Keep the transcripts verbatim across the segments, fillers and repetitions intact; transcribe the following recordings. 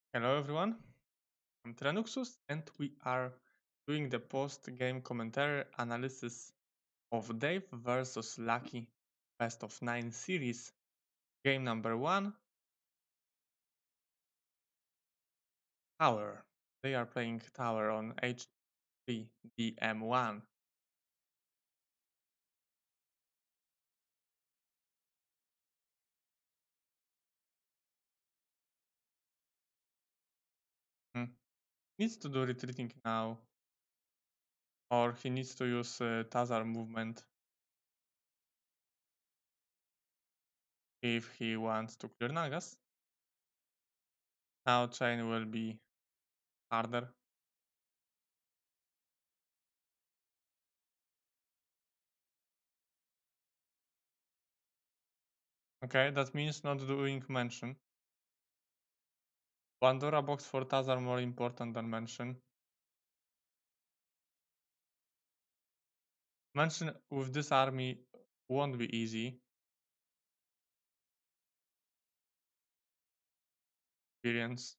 Hello everyone, I'm Trenuxus and we are doing the post-game commentary analysis of Dave versus Lucky Best of nine series. Game number one, Tower. They are playing Tower on H three D M one. Hmm. Needs to do retreating now, or he needs to use uh, Tazar movement if he wants to clear Nagas. Now chain will be harder. Okay, that means not doing mention. Pandora box for Taz are more important than mention. Mention with this army won't be easy. Experience.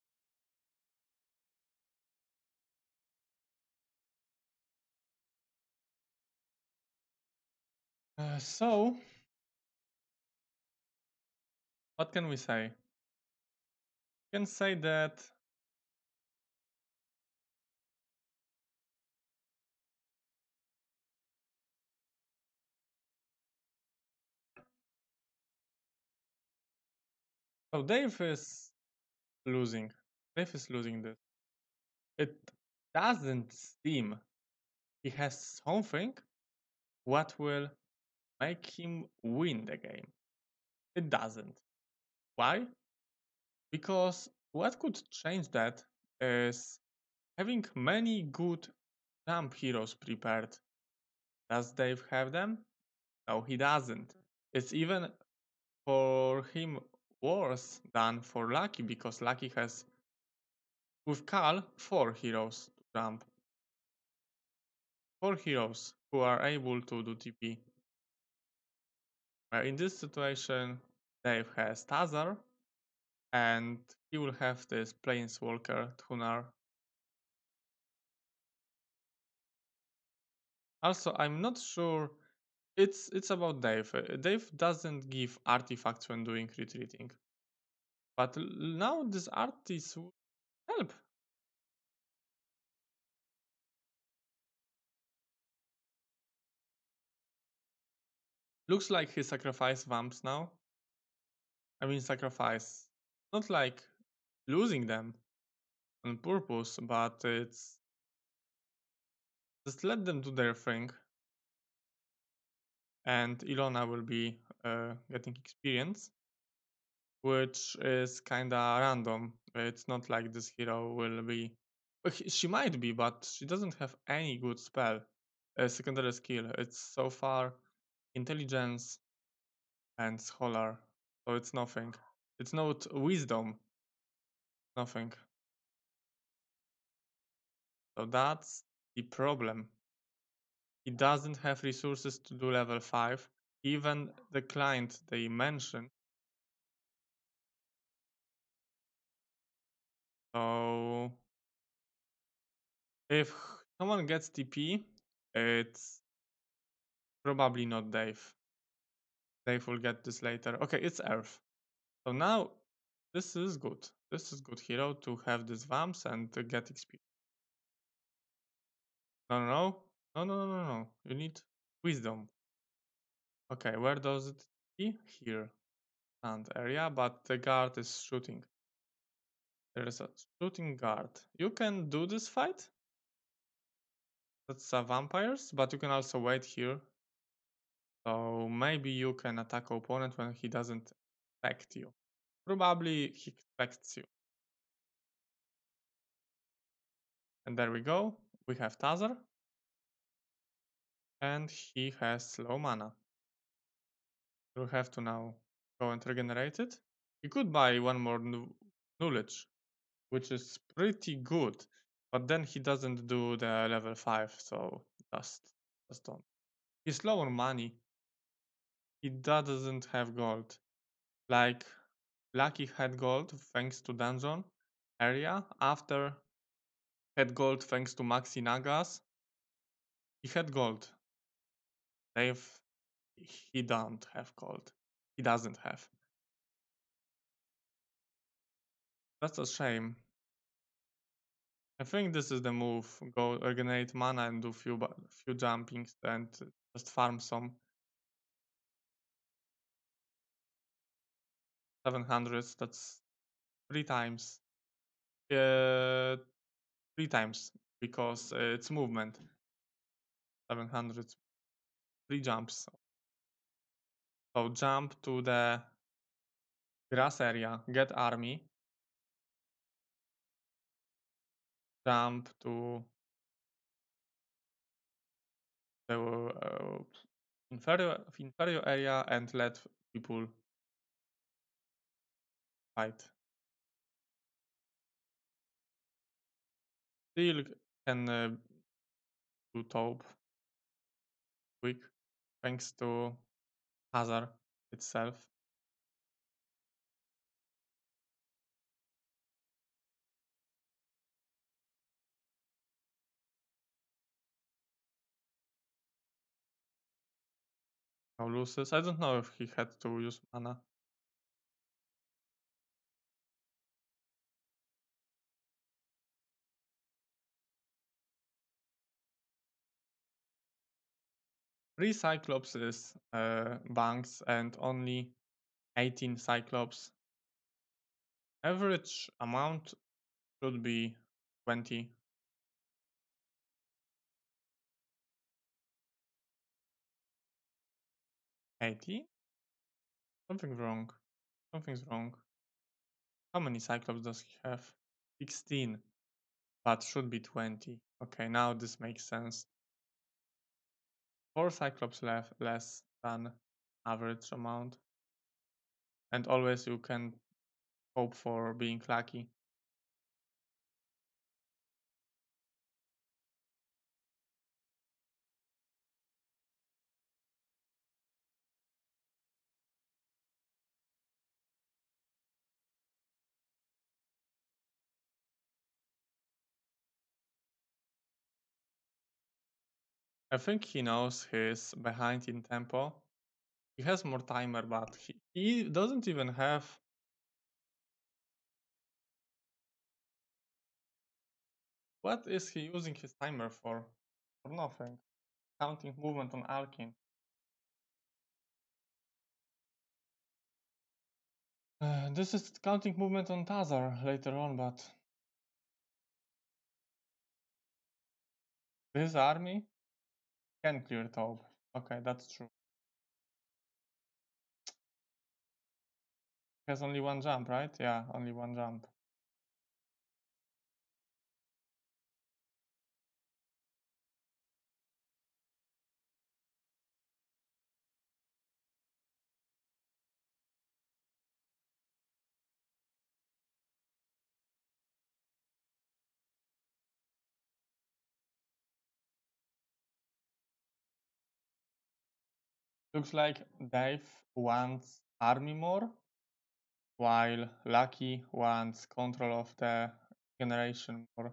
Uh, so, what can we say? We can say that so Dave is losing. Dave is losing this. It doesn't seem he has something what will make him win the game. It doesn't. Why? Because what could change that is having many good jump heroes prepared. Does Dave have them? No, he doesn't. It's even for him worse than for Lucky because Lucky has, with Cal, four heroes to jump. Four heroes who are able to do T P. Uh, in this situation, Dave has Tazar, and he will have this Planeswalker Tunar. Also, I'm not sure. It's it's about Dave. Uh, Dave doesn't give artifacts when doing retreating, but now this artist will help. Looks like he sacrificed vamps now. I mean, sacrifice. Not like losing them on purpose, but it's just let them do their thing. And Ilona will be uh, getting experience, which is kinda random. It's not like this hero will be. Well, he- she might be, but she doesn't have any good spell, a secondary skill. It's so far intelligence and scholar, so it's nothing. It's not wisdom, nothing. So that's the problem. He doesn't have resources to do level five. Even the client they mentioned. So if someone gets T P, it's probably not Dave. Dave will get this later. Okay, it's Earth. So now this is good. This is good hero to have these vamps and to get X P. No, no, no. No, no, no, no, no. You need wisdom. Okay, where does it be? Here. And area, but the guard is shooting. There is a shooting guard. You can do this fight. That's uh, vampires, but you can also wait here. So maybe you can attack opponent when he doesn't expect you. Probably he expects you. And there we go. We have Tazar. And he has slow mana. You have to now go and regenerate it. You could buy one more knowledge, which is pretty good. But then he doesn't do the level five, so just, just don't. He's low on money. He doesn't have gold. Like Lucky had gold thanks to dungeon, area after had gold thanks to Maxi Nagas. He had gold. Dave, he don't have gold. He doesn't have. That's a shame. I think this is the move. Go regenerate mana and do few few jumpings and just farm some seven hundreds. That's three times. Uh, three times because uh, it's movement. seven hundred. Three jumps. So jump to the grass area, get army. Jump to the uh, inferior, inferior area and let people fight. Still can uh, do top quick thanks to Hazard itself. Now loses. I don't know if he had to use mana. Three Cyclopses uh, banks and only eighteen Cyclops. Average amount should be twenty. eighty? Something wrong. Something's wrong. How many Cyclops does he have? sixteen. But should be twenty. Okay, now this makes sense. Four Cyclops left less than average amount. And always you can hope for being lucky. I think he knows he's behind in tempo. He has more timer, but he, he doesn't even have... What is he using his timer for? For nothing. Counting movement on Alkin. Uh, this is counting movement on Tazar later on, but... This army can clear Taub. Okay, that's true. He has only one jump, right? Yeah, only one jump. Looks like Dave wants army more, while Lucky wants control of the generation more.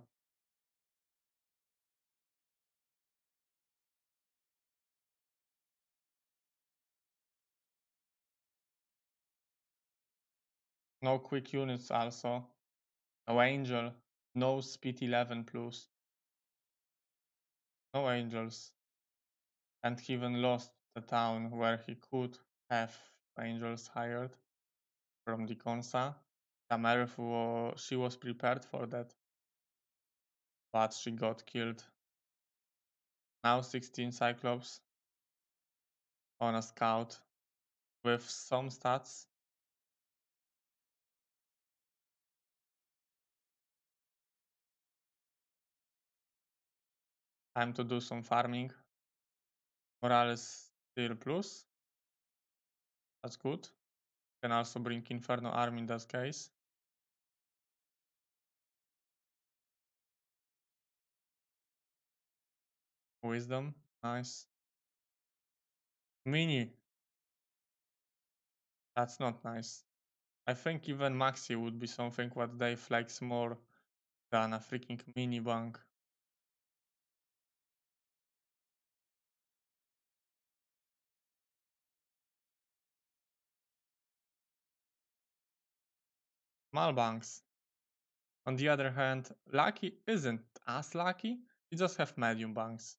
No quick units also. No angel. No speed eleven plus. No angels. And he even lost the town where he could have angels hired from the Consa. Tamerif, she was prepared for that, but she got killed. Now sixteen Cyclops on a scout with some stats. Time to do some farming. Morale is still plus. That's good. Can also bring Inferno Army in that case. Wisdom, nice. Mini. That's not nice. I think even Maxi would be something what they flex more than a freaking mini bank. Small banks. On the other hand, Lucky isn't as lucky, you just have medium banks.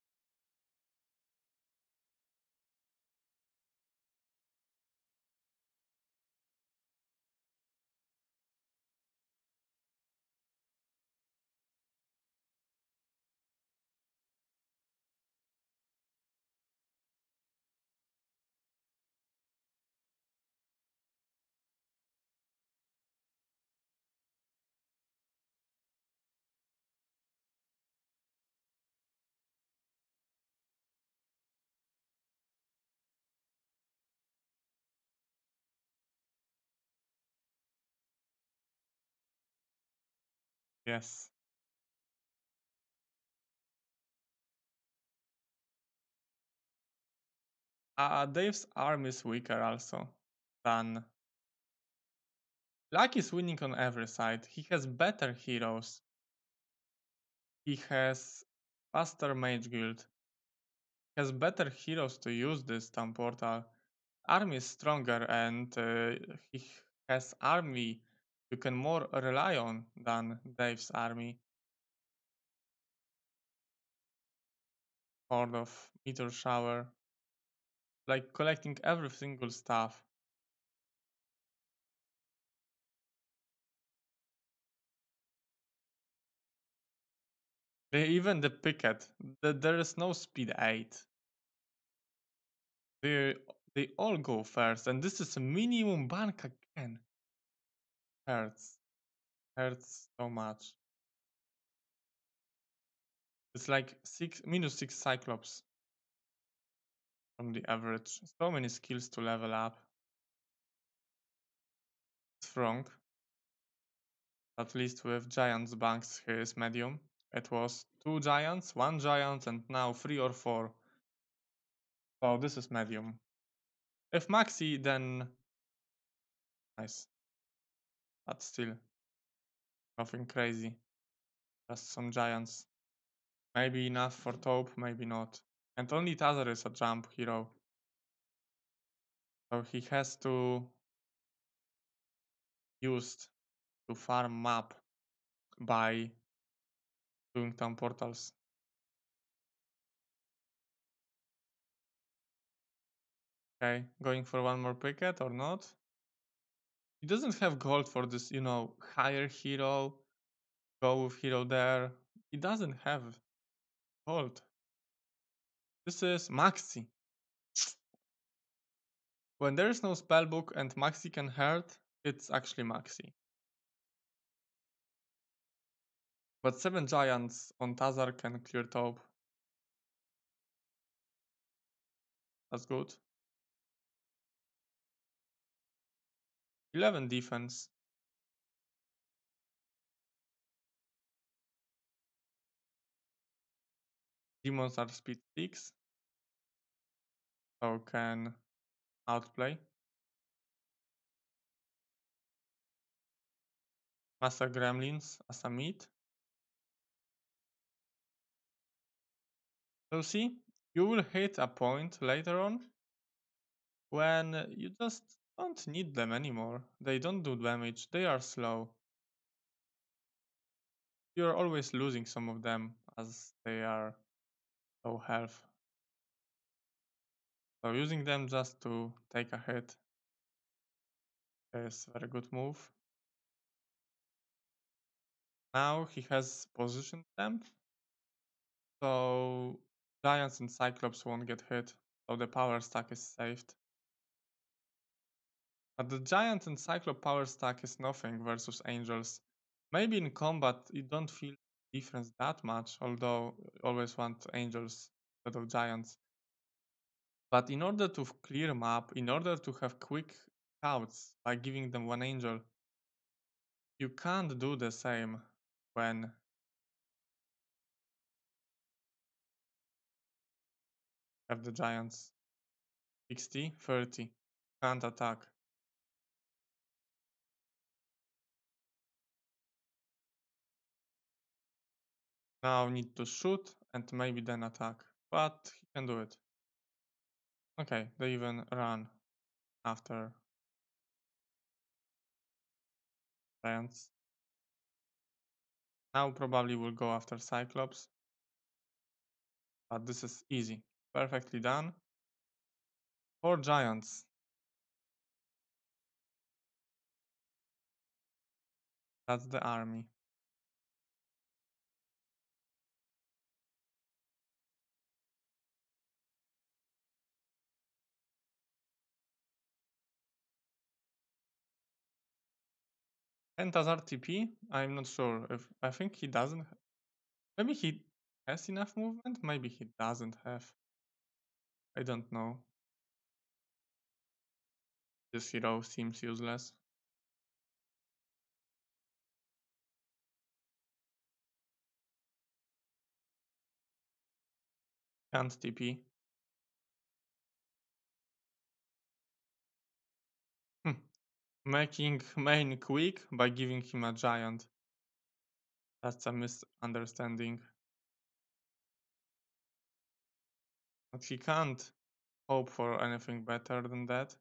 Yes. Uh, Dave's arm is weaker also than Lucky is winning on every side. He has better heroes. He has faster mage guild. He has better heroes to use this town portal. Army is stronger and uh, he has army you can more rely on than Dave's army. Horde of meteor shower. Like collecting every single stuff. They even the picket. The, there is no speed eight. They they all go first, and this is a minimum bank again. Hurts. Hurts so much. It's like six minus six Cyclops from the average. So many skills to level up. It's wrong. At least with Giants banks here is medium. It was two Giants, one Giant, and now three or four. So this is medium. If Maxi, then nice. But still, nothing crazy. Just some Giants. Maybe enough for Taupe, maybe not. And only Tazar is a jump hero. So he has to use to farm map by doing town portals. Okay, going for one more picket or not? He doesn't have gold for this, you know, higher hero, go with hero there. He doesn't have gold. This is Maxi. When there is no spellbook and Maxi can hurt, it's actually Maxi. But seven giants on Tazar can clear top. That's good. eleven defense. Demons are speed six. So can outplay. Master Gremlins as a meat. So see, you will hit a point later on when you just don't need them anymore. They don't do damage, they are slow. You're always losing some of them as they are low health. So using them just to take a hit is a very good move. Now he has positioned them, so Giants and Cyclops won't get hit, so the power stack is saved. But the Giant and Cyclops power stack is nothing versus Angels. Maybe in combat you don't feel the difference that much, although you always want Angels instead of Giants. But in order to clear map, in order to have quick scouts by giving them one Angel, you can't do the same when have the Giants. sixty, thirty, can't attack. Now need to shoot and maybe then attack. But he can do it. Okay, they even run after giants. Now probably will go after Cyclops. But this is easy. Perfectly done. Four giants. That's the army. Pentazar T P? I'm not sure if I think he doesn't. Maybe he has enough movement. Maybe he doesn't have. I don't know. This hero seems useless. Can't T P. Hm. Making main quick by giving him a giant. That's a misunderstanding. But he can't hope for anything better than that.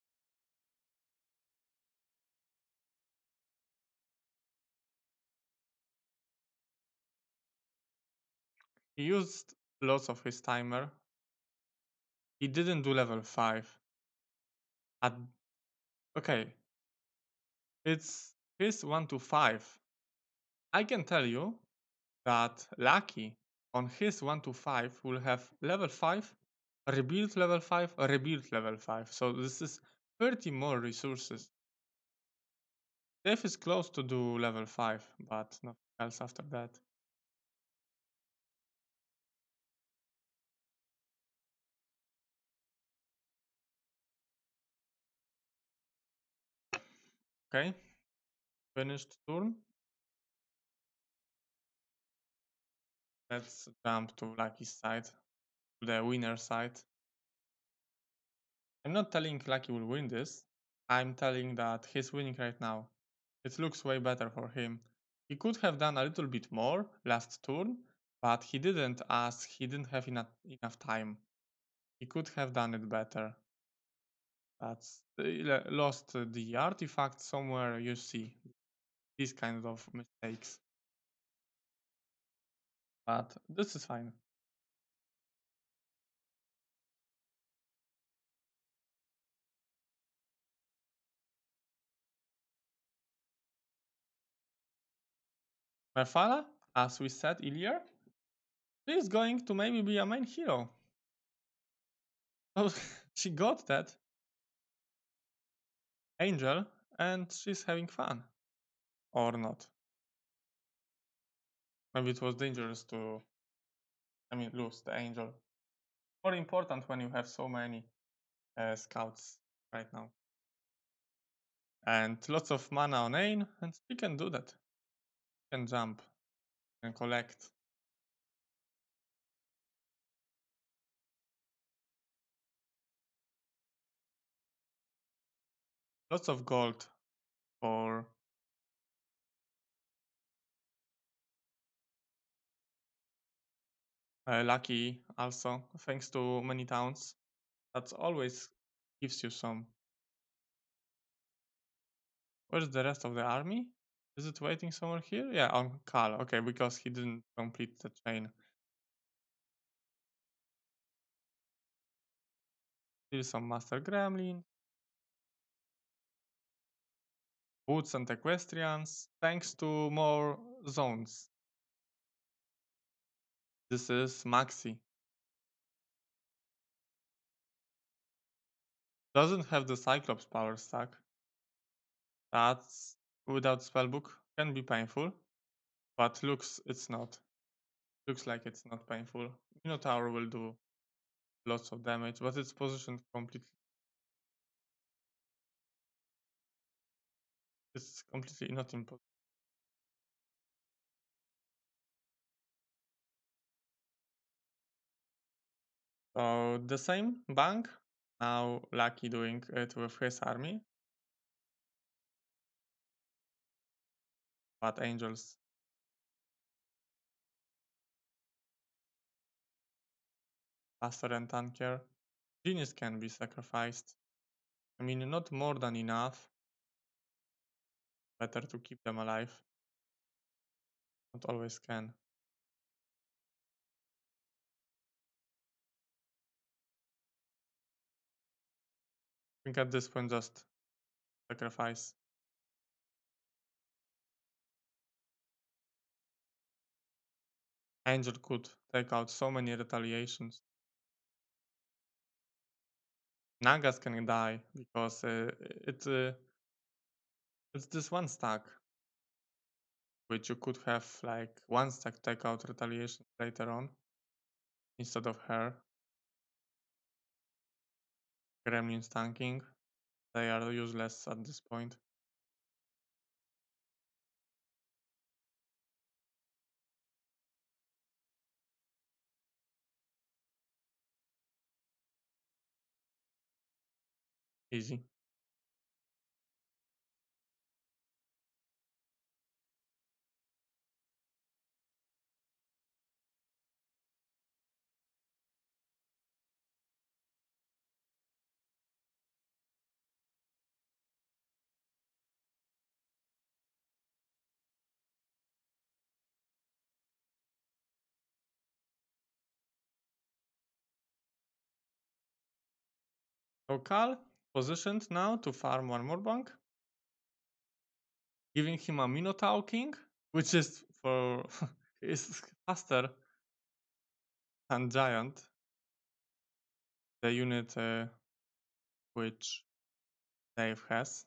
He used lots of his timer. He didn't do level five. At, okay, it's his one to five. I can tell you that Lucky on his one to five will have level five, rebuild level five, rebuild level five. So this is thirty more resources. Dave is close to do level five, but nothing else after that. Okay, finished turn. Let's jump to Lucky's side, to the winner side. I'm not telling Lucky will win this. I'm telling that he's winning right now. It looks way better for him. He could have done a little bit more last turn, but he didn't as he didn't have enough, enough time. He could have done it better. That's uh, lost the artifact somewhere, you see. These kinds of mistakes. But this is fine. Mephala, as we said earlier, is going to maybe be a main hero. Oh, she got that. Angel, and she's having fun. Or not. Maybe it was dangerous to, I mean, lose the angel. More important when you have so many uh, scouts right now. And lots of mana on Ain, and we can do that. We can jump and collect. Lots of gold for uh, Lucky also, thanks to many towns. That always gives you some. Where's the rest of the army? Is it waiting somewhere here? Yeah, on Kal. Okay, because he didn't complete the chain. Still some Master Gremlin. Boots and Equestrians, thanks to more zones. This is Maxi. Doesn't have the Cyclops power stack. That's without spellbook can be painful, but looks it's not. Looks like it's not painful. Minotaur will do lots of damage, but it's positioned completely. It's completely not impossible. So the same bank. Now Lucky doing it with his army. But angels. faster and tankier. Genius can be sacrificed. I mean, not more than enough. Better to keep them alive. Not always can. I think at this point just sacrifice. Angel could take out so many retaliations. Nagas can die because uh, it uh, it's this one stack, which you could have like one stack take out retaliation later on instead of her. Gremlins tanking, they are useless at this point. Easy. So Kal positioned now to farm one more bank, giving him a Minotaur King, which is for is faster than Giant, the unit uh, which Dave has.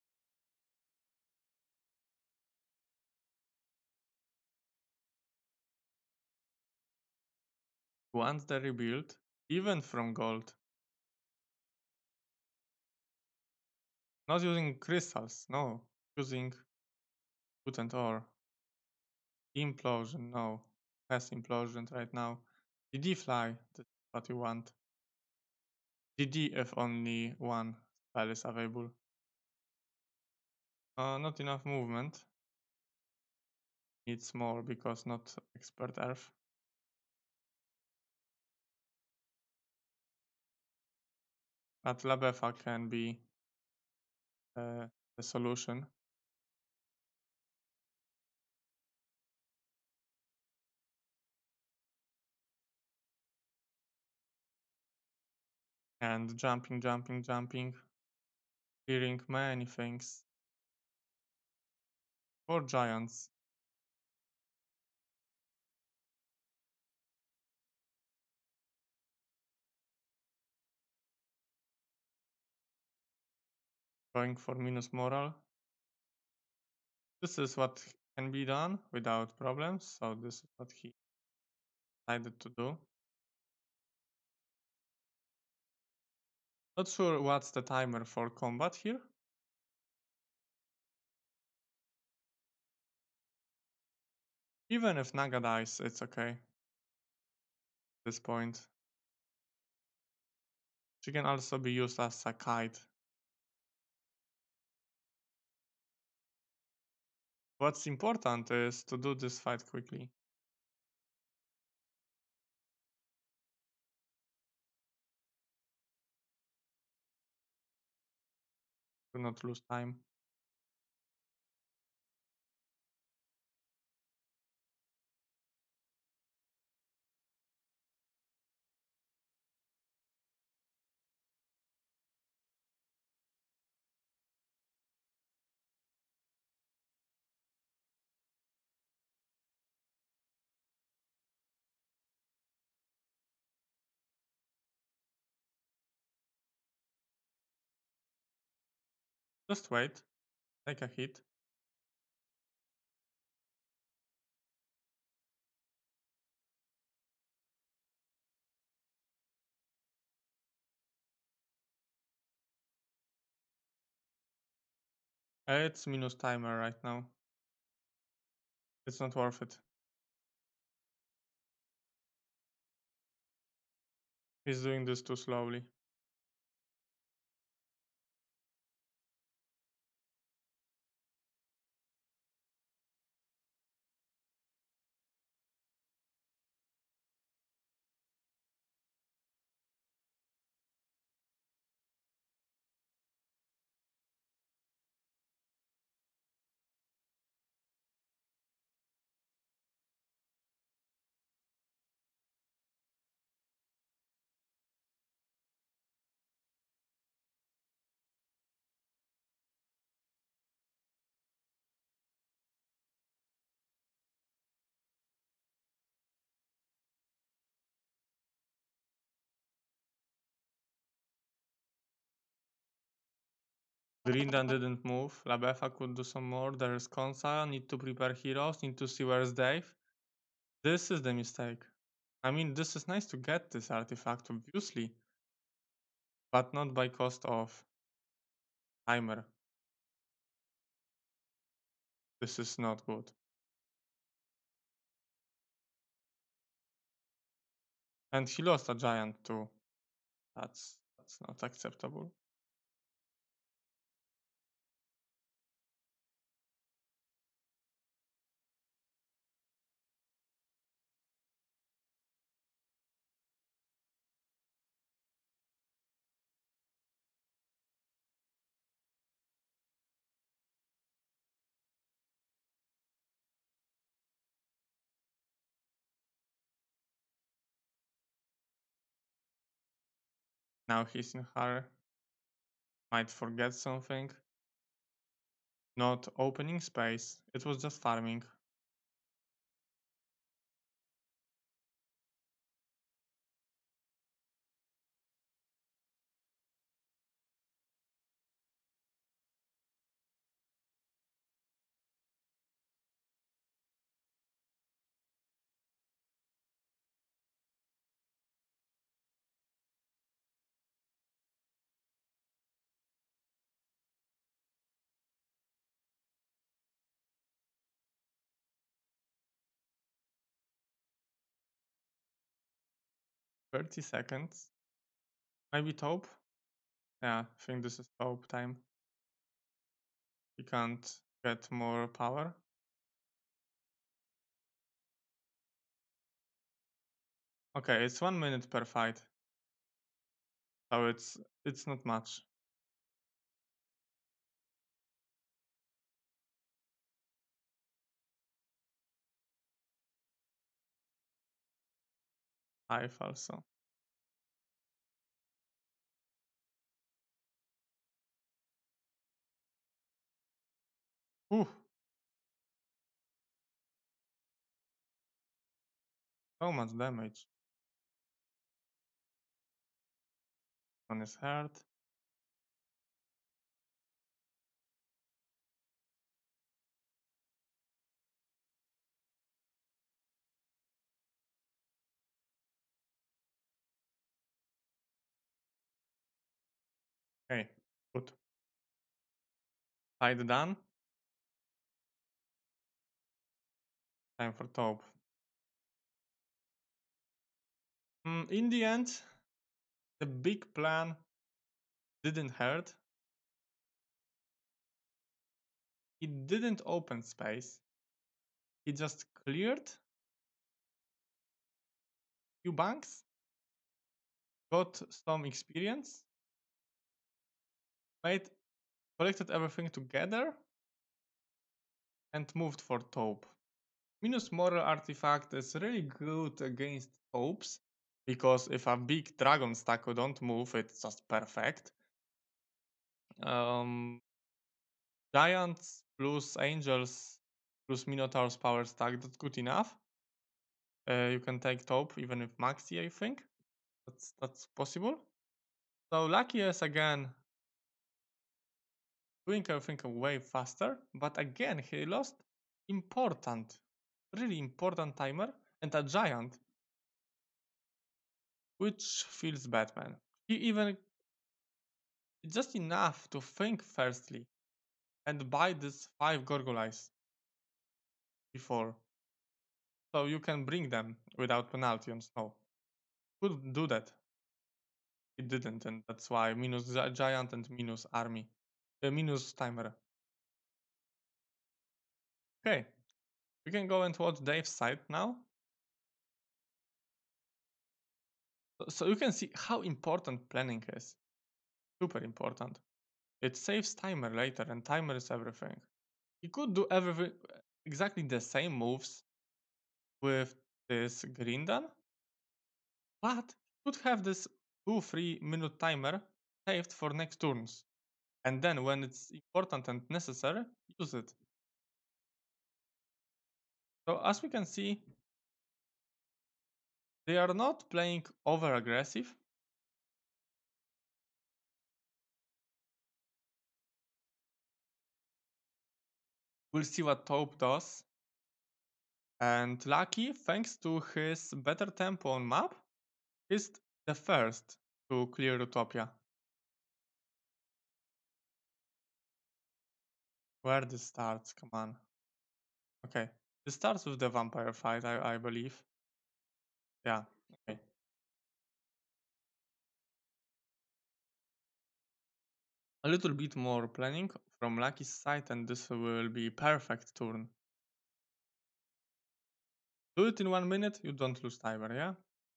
Wants the rebuild, even from gold. Not using crystals, no. Using wood and ore. Implosion, no. Has implosion right now. D D fly, that's what you want. D D if only one spell is available. Uh, not enough movement. Needs more because not expert earth. But Labefa can be uh, the solution. And jumping, jumping, jumping. Clearing many things. For giants. Going for minus moral. This is what can be done without problems, so this is what he decided to do. Not sure what's the timer for combat here. Even if Naga dies, it's okay. At this point. She can also be used as a kite. What's important is to do this fight quickly. Do not lose time. Just wait. Take a hit. It's minus timer right now. It's not worth it. He's doing this too slowly. Grindan didn't move. Labefa could do some more. There's Konsa. Need to prepare heroes. Need to see where's Dave. This is the mistake. I mean, this is nice to get this artifact, obviously. But not by cost of timer. This is not good. And he lost a giant too. That's that's not acceptable. Now he's in hurry. Might forget something. Not opening space. It was just farming. thirty seconds. Maybe taupe? Yeah, I think this is taupe time. He can't get more power. Okay, it's one minute per fight. So it's it's not much. Five also. Ooh. So much damage on his heart. Okay, good. Fight done. Time for taupe. Mm, in the end, the big plan didn't hurt. It didn't open space. It just cleared few banks, got some experience, made collected everything together, and moved for taupe. Minus moral artifact is really good against taupes, because if a big dragon stack don't move, it's just perfect. Um, Giants plus angels plus minotaur's power stack, that's good enough. Uh, you can take taupe even with maxi, I think. That's that's possible. So Luckiest again doing everything way faster, but again he lost important, really important timer and a giant, which feels bad, man. He even just enough to think firstly and buy this five Gorgolites before. So you can bring them without penalty on snow. Could do that. It didn't, and that's why minus giant and minus army. Uh, minus timer. Okay. We can go and watch Dave's side now. So you can see how important planning is. Super important. It saves timer later, and timer is everything. He could do everything exactly the same moves with this Grindan, but could have this two three minute timer saved for next turns. And then when it's important and necessary, use it. So as we can see, they are not playing over aggressive. We'll see what Taupe does. And Lucky, thanks to his better tempo on map, is the first to clear Utopia. Where this starts, come on. Okay, this starts with the vampire fight, I, I believe. Yeah, okay. A little bit more planning from Lucky's side and this will be perfect turn. Do it in one minute, you don't lose timer, yeah?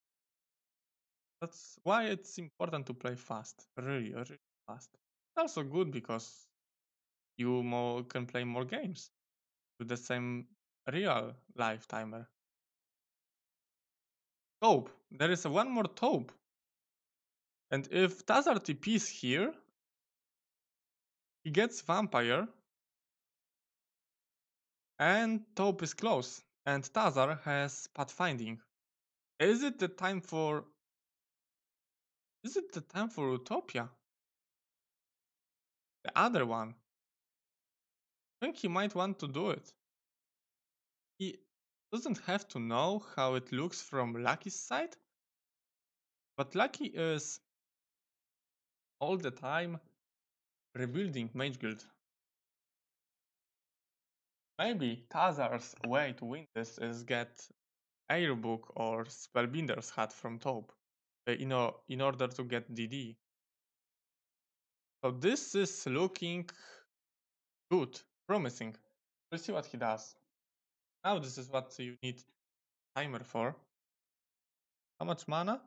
That's why it's important to play fast, really, really fast. It's also good because you more can play more games with the same real life timer. Taupe, there is a one more Taupe. And if Tazar T Ps here, he gets Vampire, and Taupe is close, and Tazar has Pathfinding. Is it the time for... Is it the time for Utopia? The other one. I think he might want to do it. He doesn't have to know how it looks from Lucky's side, but Lucky is all the time rebuilding Mage Guild. Maybe Tazar's way to win this is get Airbook or Spellbinder's Hat from Taupe, uh, you know, in order to get D D. So this is looking good, promising. We'll see what he does. Now this is what you need timer for. How much mana?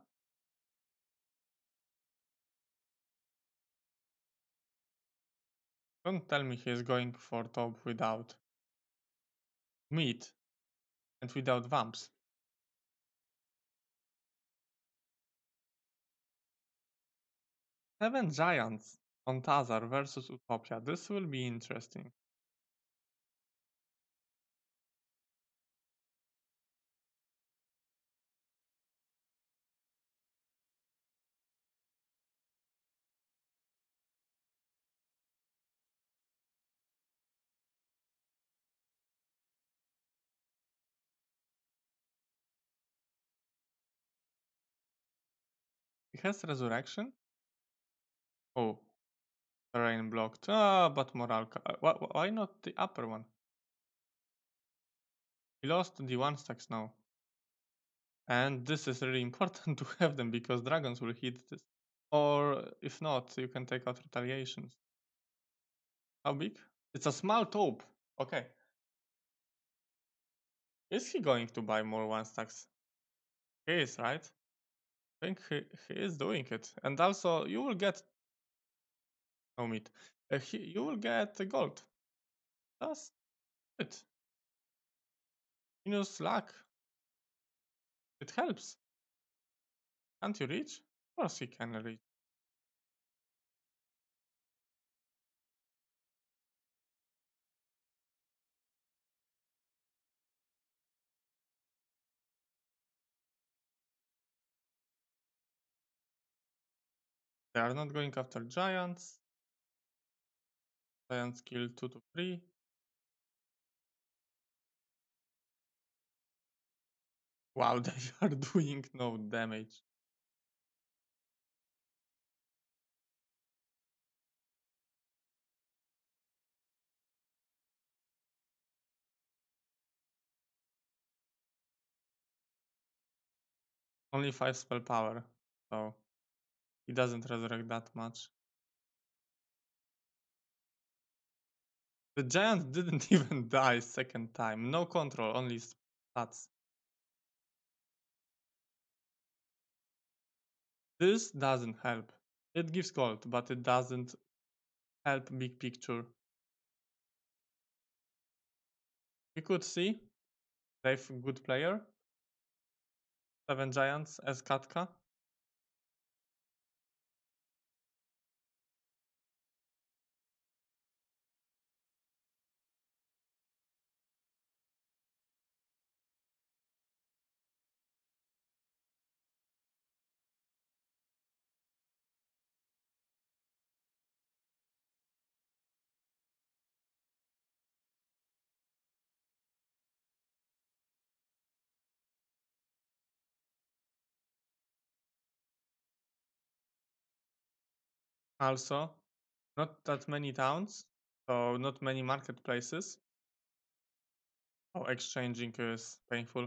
Don't tell me he's going for Taupe without meat and without vamps. Seven giants on Tazar versus Utopia. This will be interesting. He has resurrection. Oh, terrain blocked. Ah, but Moralka. Uh, why, why not the upper one? He lost the one stacks now. And this is really important to have them because dragons will hit this. Or if not, you can take out retaliations. How big? It's a small taupe. Okay. Is he going to buy more one stacks? He is, right? I think he, he is doing it. And also, you will get... No meat. Uh, he, you will get gold. That's it. Minus luck. It helps. Can't you reach? Of course he can reach. They are not going after giants. Giants kill two to three. Wow, they are doing no damage. Only five spell power, so he doesn't resurrect that much. The giant didn't even die second time. No control, only stats. This doesn't help. It gives gold, but it doesn't help big picture. We could see Dave, good player. Seven giants as Katka. Also, not that many towns, so not many marketplaces. Oh, exchanging is painful.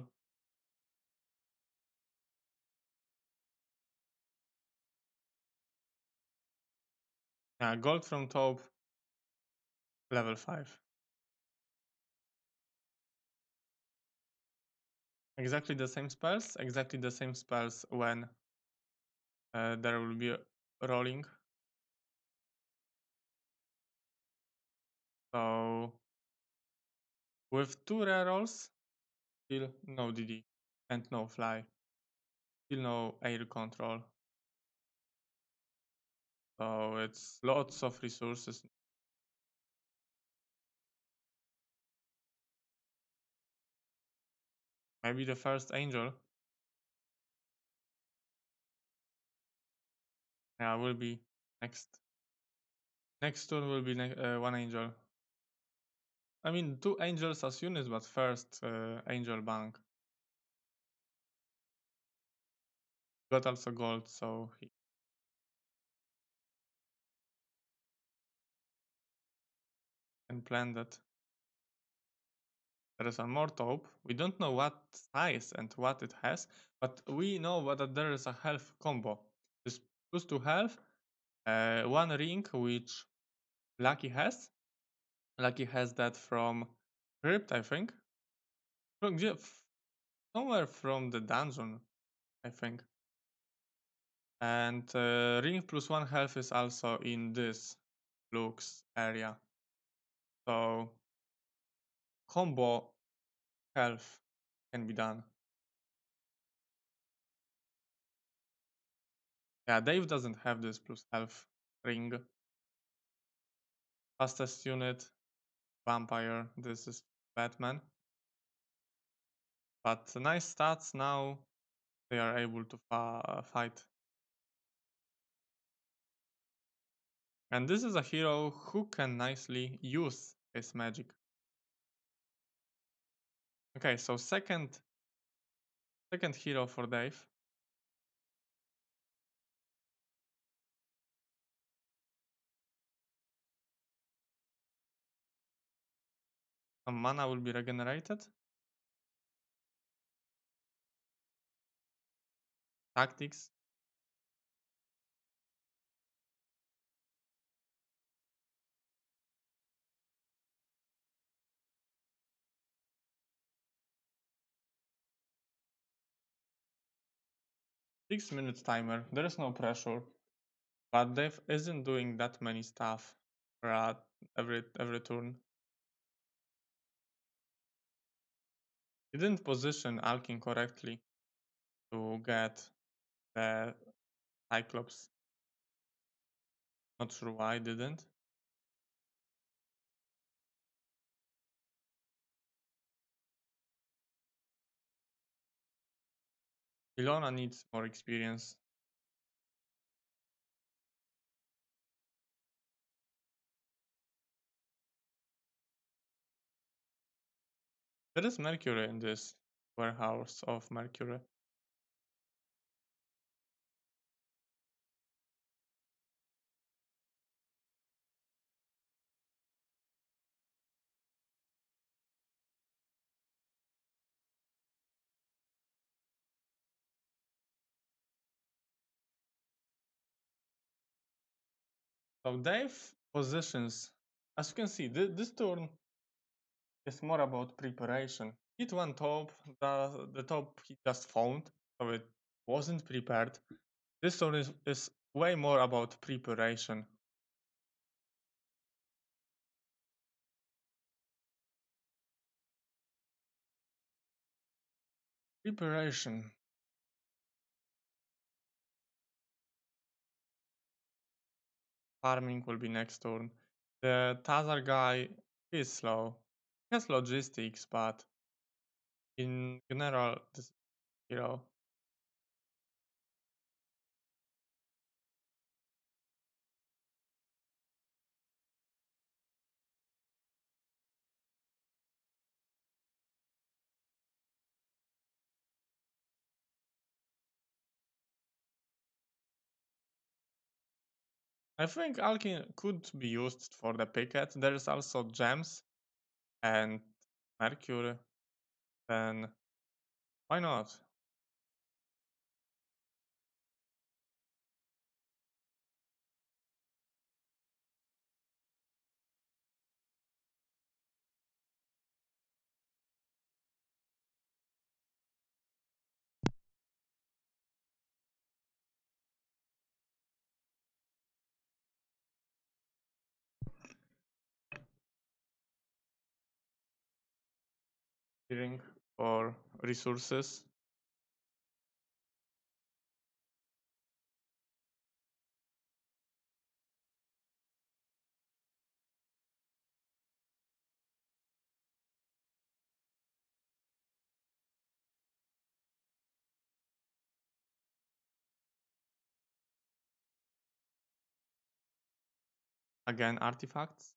Yeah, gold from top, level five. Exactly the same spells, exactly the same spells when uh, there will be a rolling. So with two rerolls, still no D D and no fly, still no air control. So it's lots of resources. Maybe the first angel. Yeah, will be next. Next turn will be ne- uh, one angel. I mean, two angels as units, but first uh, angel bank. Got also gold, so he can plan that. There is one more taupe. We don't know what size and what it has, but we know that there is a health combo. This plus two health, uh, one ring which Lucky has. Lucky has that from Crypt, I think. From, yeah, somewhere from the dungeon, I think. And uh, ring plus one health is also in this looks area. So combo health can be done. Yeah, Dave doesn't have this plus health ring. Fastest unit, vampire. This is Batman. But nice stats now. They are able to fa- fight. And this is a hero who can nicely use his magic. Okay, so second second hero for Dave. Some mana will be regenerated. Tactics. Six minutes timer. There is no pressure. But Dave isn't doing that many stuff at every every turn. He didn't position Alkin correctly to get the Cyclops. Not sure why I didn't. Ilona needs more experience. There is Mercury in this warehouse of Mercury. So Dave positions, as you can see, th this turn is more about preparation. Hit one top, the, the top he just found, so it wasn't prepared. This turn is, is way more about preparation. Preparation. Farming will be next turn. The Tazar guy is slow. He has logistics, but in general, this hero. I think Alkin could be used for the picket. There's also gems and Mercury. Then why not? Hearing for resources. Again, artifacts.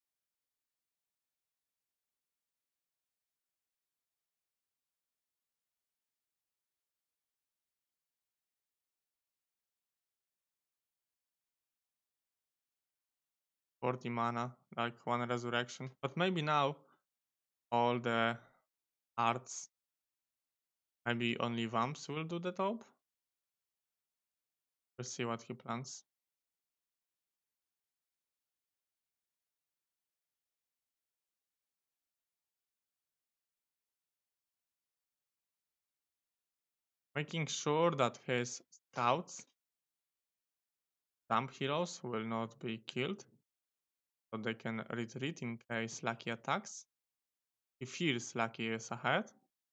forty mana, like one resurrection. But maybe now all the arts, maybe only Vamps will do the top. We'll see what he plans. Making sure that his scouts, dump heroes, will not be killed, so they can retreat in case Lucky attacks. He fears Lucky is ahead.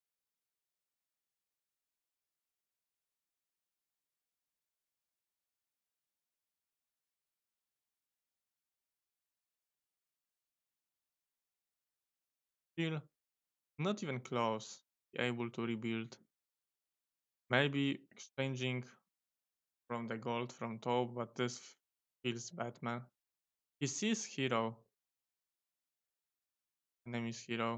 Still, not even close, able to rebuild. Maybe exchanging from the gold from top, but this feels Batman. He sees hero. Enemy's hero.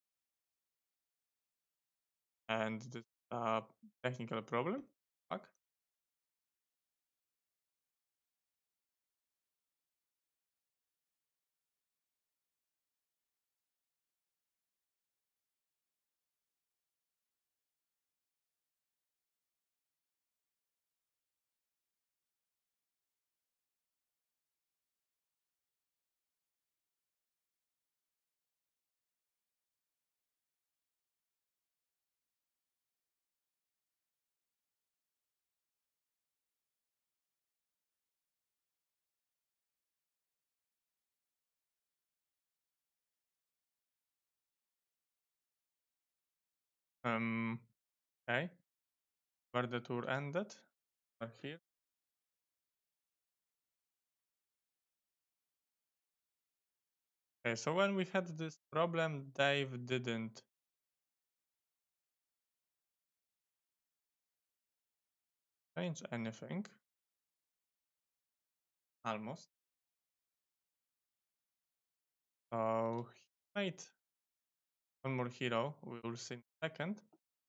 And this uh technical problem. Fuck. Um okay. Where the tour ended. Or here. Okay, so when we had this problem, Dave didn't change anything. Almost. So he made one more hero, we will see in a second.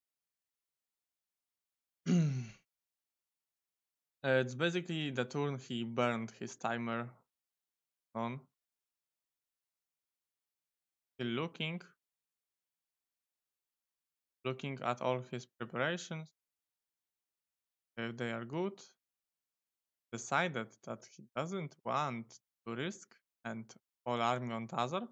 uh, it's basically the turn he burned his timer on. Still looking. Looking at all his preparations. If they are good. Decided that he doesn't want to risk and all army on Tazar.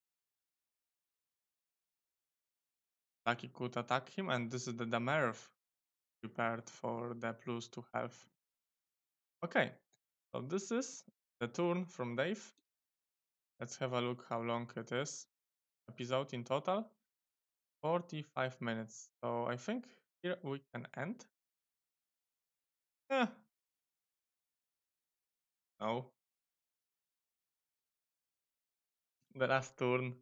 Lucky could attack him, and this is the Damerv prepared for the plus two health. Okay, so this is the turn from Dave. Let's have a look how long it is. Episode in total, forty-five minutes. So I think here we can end. Eh, no. The last turn.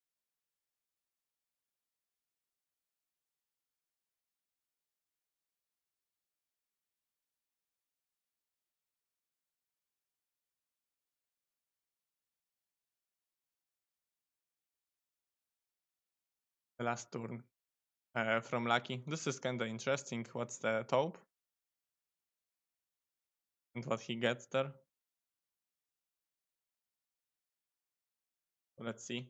The last turn uh, from Lucky. This is kinda interesting. What's the top? And what he gets there? Let's see.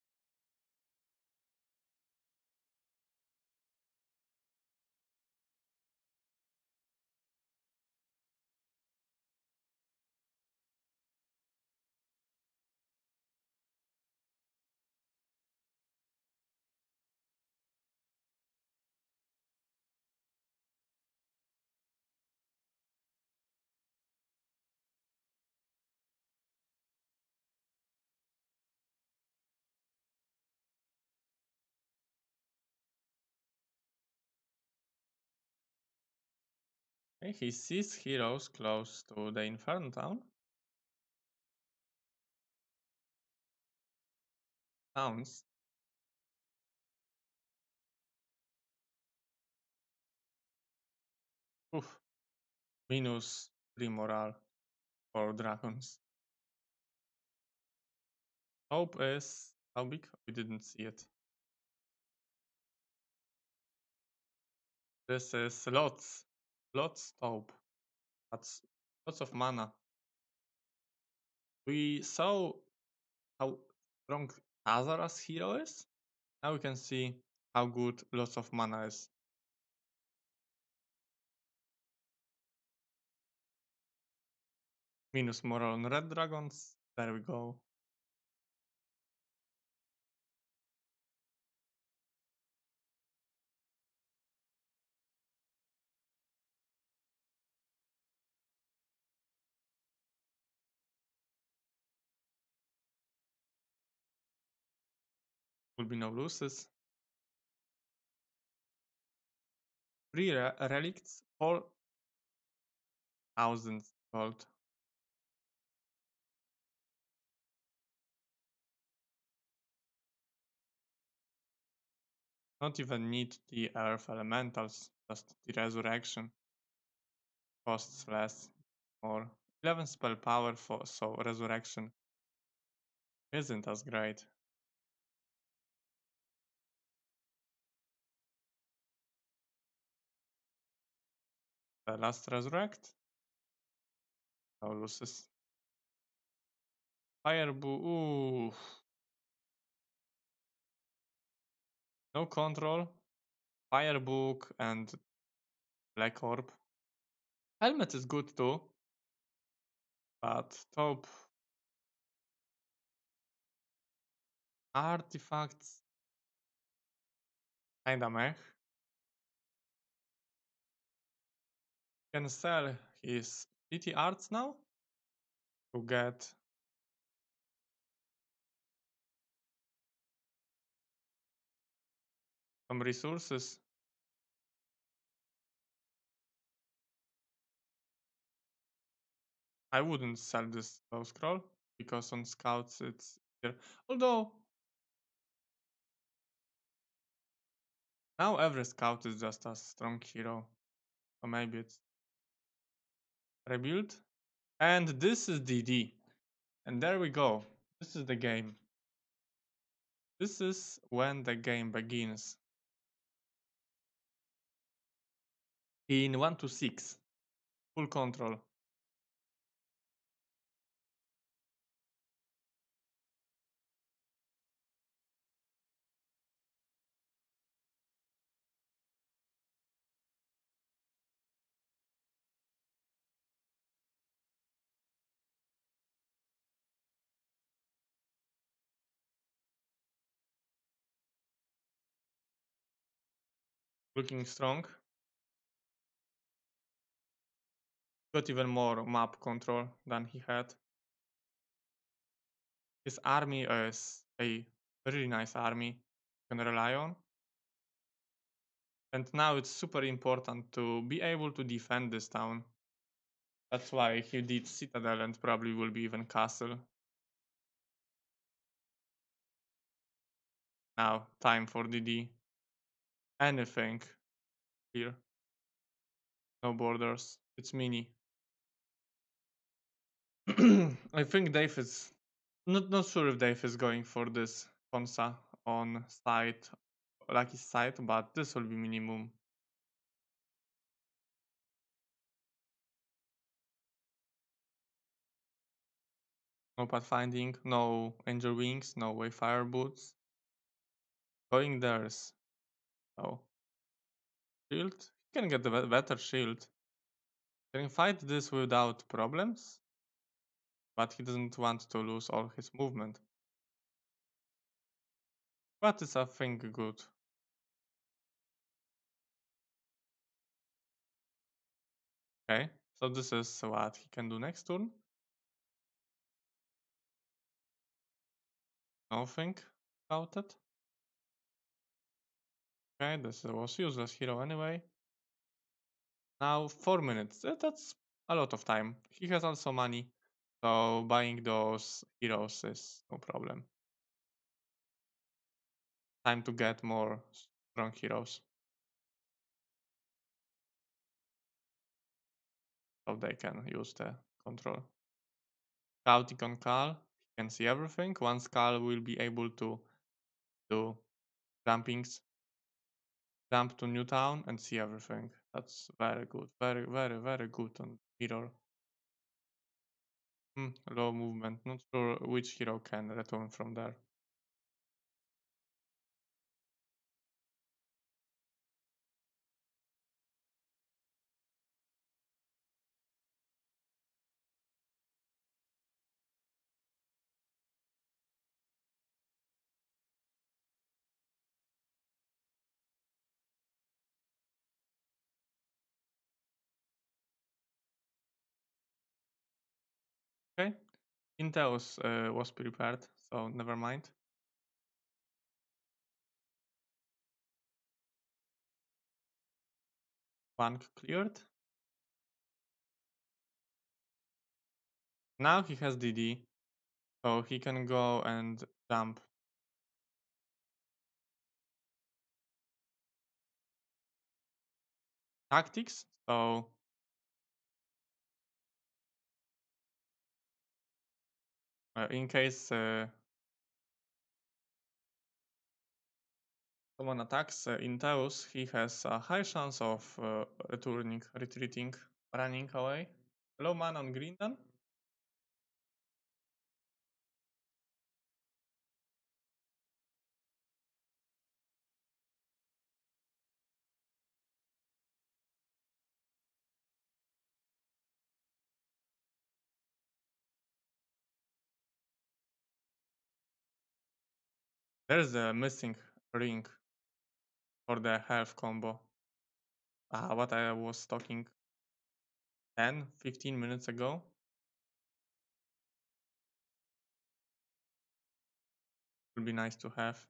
Okay, he sees heroes close to the Inferno Town. Towns. Oof. Minus three morale for dragons. Hope is how big? We didn't see it. This is lots. Lots hope. That's lots of mana. We saw how strong Azara's hero is. Now we can see how good lots of mana is. Minus moral on red dragons. There we go. Will be no losses. Three re relics, four thousand gold. Not even need the earth elementals, just the resurrection. Costs less or eleven spell power for so resurrection isn't as great. The last resurrect? No losses. Fire boo ooh. No control. Firebook and Black Orb. Helmet is good too. But top artifacts kinda meh. Can sell his city arts now to get some resources. I wouldn't sell this slow scroll because on scouts it's here. Although now every scout is just a strong hero. So maybe it's rebuild. And this is D D. And there we go. This is the game. This is when the game begins. In one to six. Full control. Looking strong. Got even more map control than he had. His army is a really nice army you can rely on. And now it's super important to be able to defend this town. That's why he did Citadel and probably will be even Castle. Now, time for D D. Anything here. No borders. It's mini. I think Dave is not not sure if Dave is going for this Ponsa on site, Lucky site, but this will be minimum. No pathfinding, no angel wings, no wayfire boots. Going there's oh shield. He can get a better shield. Can fight this without problems, but he doesn't want to lose all his movement. But it's I think good. Okay, so this is what he can do next turn. Nothing about it. Okay, this was useless hero anyway. Now four minutes. Uh, That's a lot of time. He has also money, so buying those heroes is no problem. Time to get more strong heroes, so they can use the control. Scouting on Cal, he can see everything. Once Cal will be able to do jumpings, jump to Newtown and see everything. That's very good. Very, very, very good on hero. Hmm, low movement. Not sure which hero can return from there. Okay. Inteos uh, was prepared, so never mind. Bank cleared. Now he has D D, so he can go and jump. Tactics, so uh, in case uh, someone attacks uh, Inteus, he has a high chance of uh, returning, retreating, running away. Low man on Greenland. There's a missing ring for the health combo. Uh, what I was talking ten, fifteen minutes ago. Would be nice to have.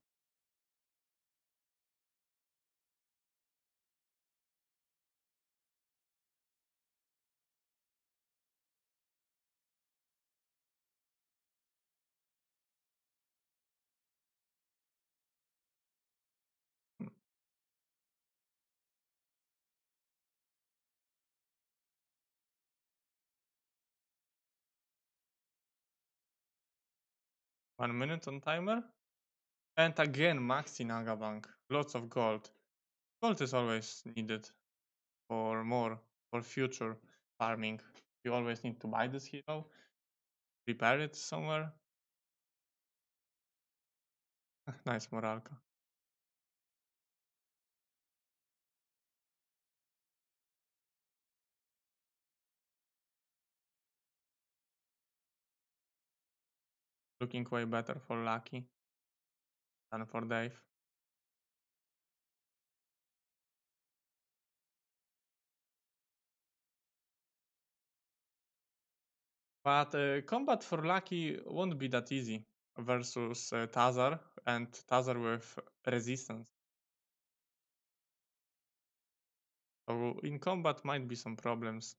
Hmm. One minute on timer. And again, Maxi Nagabank. Lots of gold. Gold is always needed for more, for future farming. You always need to buy this hero, prepare it somewhere. Nice Moralka. Looking way better for Lucky than for Dave. But uh, combat for Lucky won't be that easy versus uh, Tazar and Tazar with resistance. So in combat might be some problems.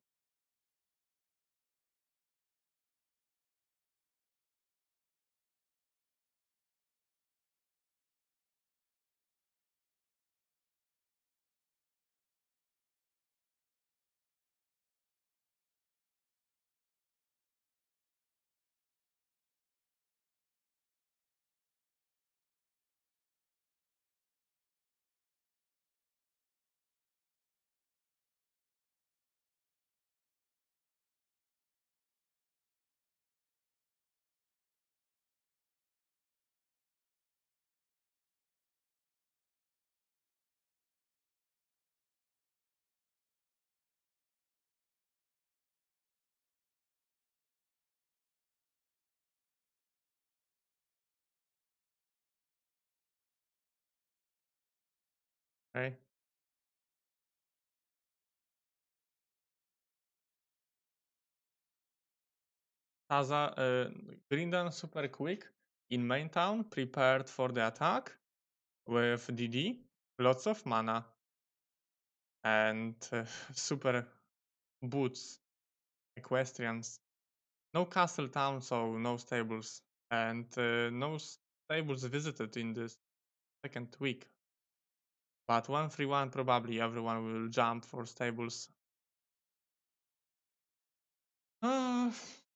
Okay. Taza, uh, Grindan super quick in main town, prepared for the attack with D D, lots of mana, and uh, super boots, equestrians. No castle town, so no stables, and uh, no stables visited in this second week. But one three one probably everyone will jump for stables. Uh,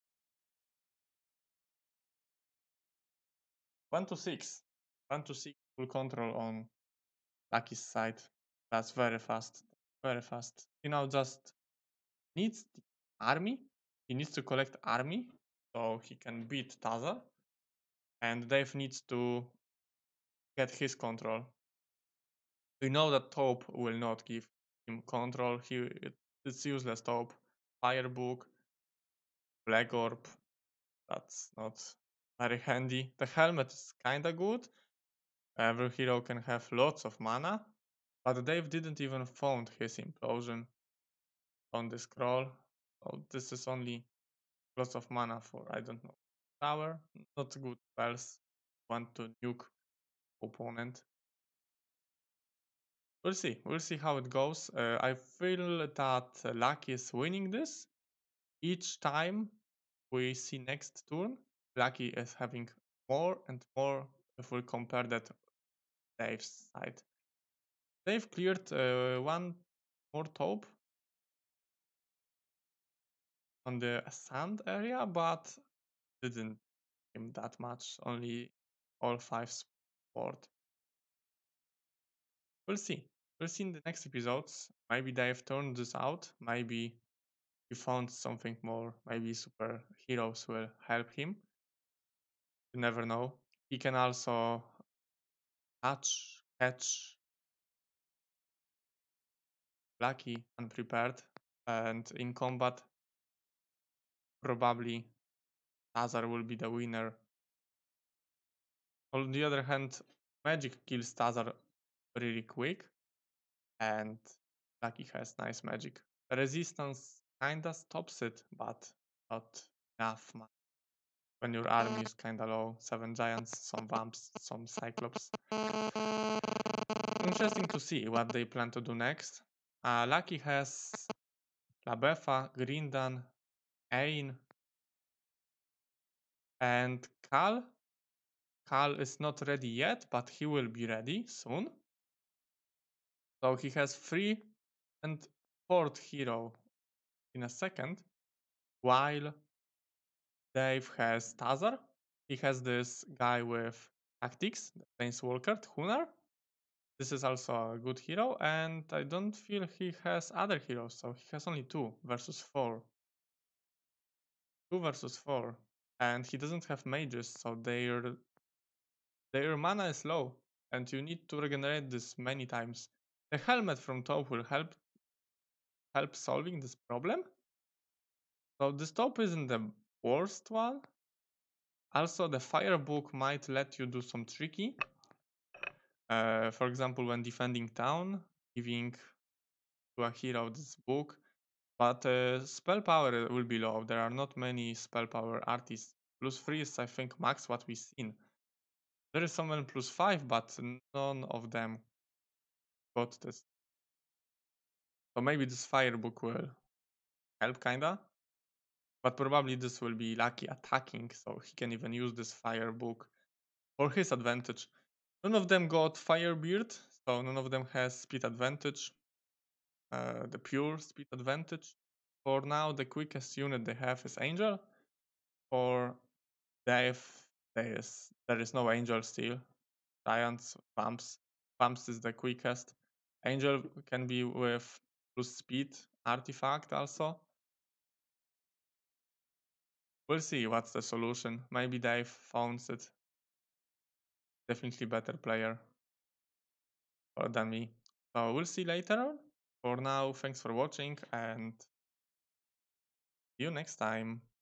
one to six. One to six full control on Lucky's side. That's very fast. Very fast. You know, just needs the army. He needs to collect army so he can beat Taza. And Dave needs to get his control. We know that Taupe will not give him control. He it, it's useless Taupe. Firebook, Black Orb. That's not very handy. The helmet is kinda good. Every hero can have lots of mana. But Dave didn't even found his implosion on the scroll. So this is only lots of mana for, I don't know, tower. Not good spells. Want to nuke opponent. We'll see. We'll see how it goes. Uh, I feel that Lucky is winning this. Each time we see next turn, Lucky is having more and more if we compare that Dave's side. Dave cleared uh, one more taupe on the sand area, but didn't him that much. Only all five support. We'll see. We'll see in the next episodes. Maybe they've turned this out. Maybe he found something more. Maybe superheroes will help him. You never know. He can also catch, catch Lucky unprepared, and in combat, probably Tazar will be the winner. On the other hand, Magic kills Tazar really quick, and Lucky has nice magic. Resistance kinda stops it, but not enough much. When your army is kinda low, seven giants, some vamps, some cyclops. Interesting to see what they plan to do next. Uh, Lucky has Labefa, Grindan, Ain, and Kal. Kal is not ready yet, but he will be ready soon. So he has three and fourth hero in a second, while Dave has Tazar. He has this guy with tactics, the Planeswalker, Hunar. This is also a good hero, and I don't feel he has other heroes, so he has only two versus four. Two versus four. And he doesn't have mages, so their their mana is low, and you need to regenerate this many times. The helmet from Taupe will help help solving this problem. So this Taupe isn't the worst one. Also, the Fire Book might let you do some tricky. Uh, for example, when defending town, giving to a hero this book. But uh, spell power will be low. There are not many spell power artists. Plus three is, I think, max what we've seen. There is someone plus five, but none of them got this. So maybe this fire book will help, kinda. But probably this will be Lucky attacking, so he can even use this fire book for his advantage. None of them got Firebeard, so none of them has speed advantage. Uh, the pure speed advantage. For now, the quickest unit they have is Angel. For Dave, there is there is no Angel still. Giants, Vamps. Vamps is the quickest. Angel can be with plus speed artifact also. We'll see what's the solution. Maybe Dave found it. Definitely better player than me. So we'll see later on. For now, thanks for watching and see you next time.